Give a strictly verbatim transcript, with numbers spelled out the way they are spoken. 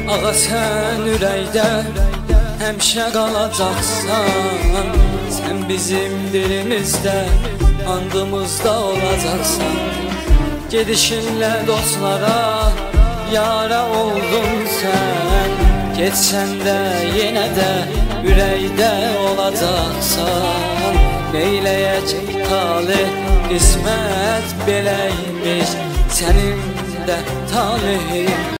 Ağa sen ürəkdə həmişə qalacaqsan. Sən bizim dilimizdə, andımızda olacaqsan. Gedişinlə dostlara yara oldun sən. Getsən də yenə də ürəkdə olacaqsan. Neyləyək talih, qismət beləymiş, sənin də talihin